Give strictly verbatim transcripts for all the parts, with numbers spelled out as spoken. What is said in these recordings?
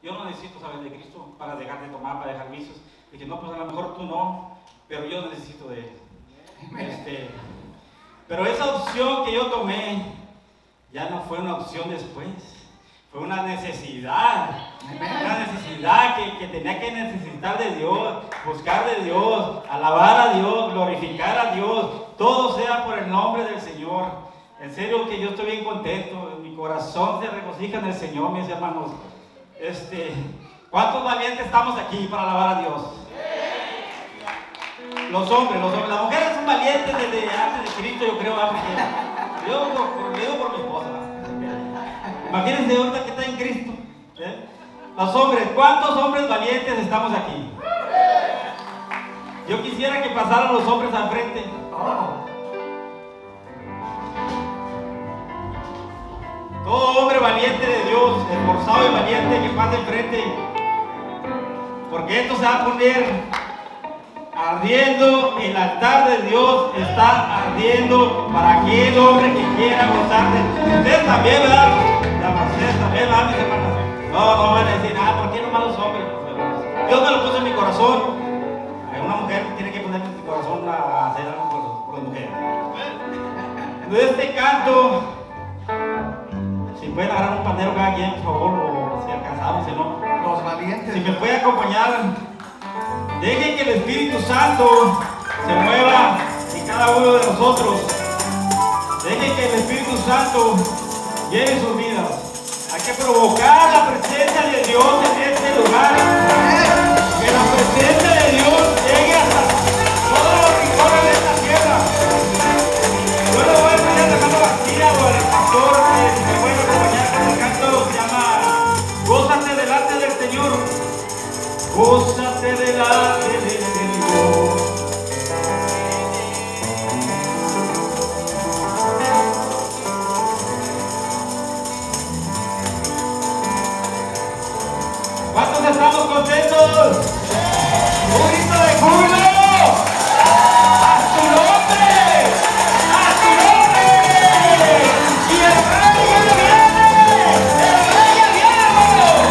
yo no necesito saber de Cristo para dejar de tomar, para dejar vicios. Dije, no, pues a lo mejor tú no, pero yo necesito de Él. Este, pero esa opción que yo tomé ya no fue una opción después, fue una necesidad, una necesidad que, que tenía que necesitar de Dios, buscar de Dios, alabar a Dios, glorificar a Dios, todo sea por el nombre del Señor. En serio que yo estoy bien contento, mi corazón se regocija en el Señor, mis hermanos. Este, ¿cuántos valientes estamos aquí para alabar a Dios? Los hombres, los hombres, las mujeres son valientes desde antes de Cristo, yo creo, porque yo lo digo por mi esposa. Imagínense ahorita que está en Cristo. ¿eh? Los hombres, ¿cuántos hombres valientes estamos aquí? Yo quisiera que pasaran los hombres al frente. Todo hombre valiente de Dios, esforzado y valiente, que pase al frente. Porque esto se va a poner ardiendo, el altar de Dios está ardiendo para aquel hombre que quiera gozar de. Ustedes también, ¿verdad? Ustedes también, ¿verdad, mis hermanas? No, no van a decir, ah, ¿por qué no malos hombres? Dios me lo puso en mi corazón. Una mujer tiene que poner en su corazón a hacer algo por, por las mujeres. Entonces, este canto, si pueden agarrar un pandero cada quien, por favor, o si alcanzamos, si no. Los valientes. Si me puede acompañar. Dejen que el Espíritu Santo se mueva en cada uno de nosotros. Dejen que el Espíritu Santo llene sus vidas. Hay que provocar la presencia de Dios en este lugar. Que la presencia de Dios llegue hasta todos los rincones de esta tierra. Yo le voy a pedir a Alejandro García o al pastor que si me pueden acompañar con el canto, se llama Gózate delante del Señor. Gózate delante del Señor. ¿Cuántos estamos contentos? ¡Un grito de júbilo! ¡A su nombre! ¡A su nombre! ¡Y el rey ya viene! ¡El rey ya viene, hermano!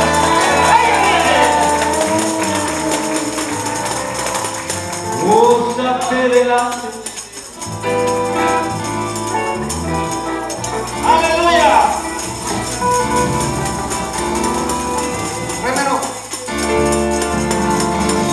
¡El rey ya viene! Gózate delante. ¡Aleluya! Primero.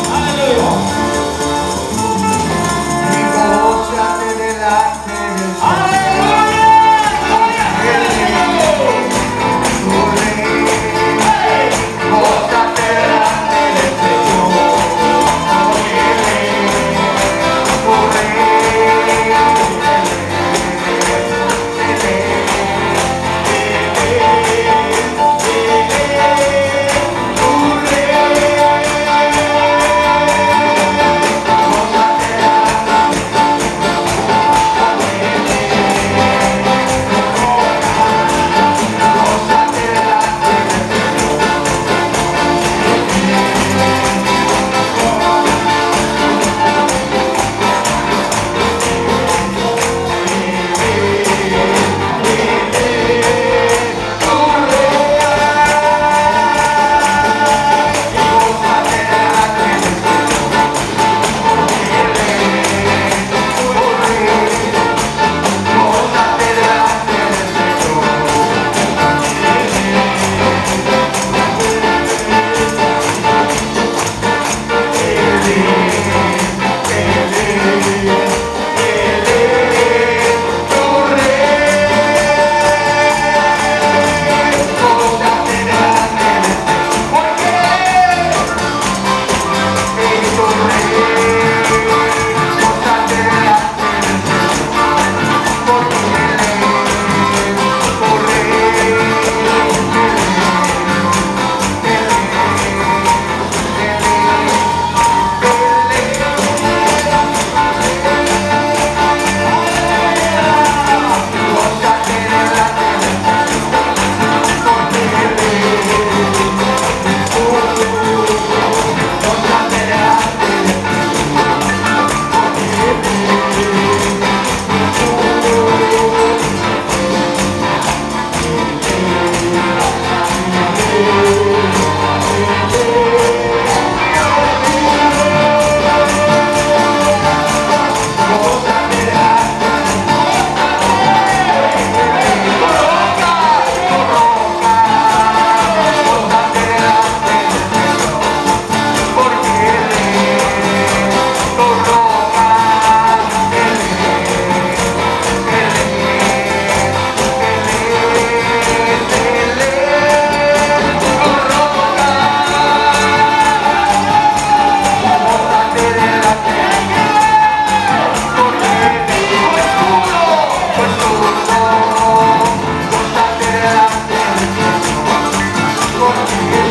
corazón.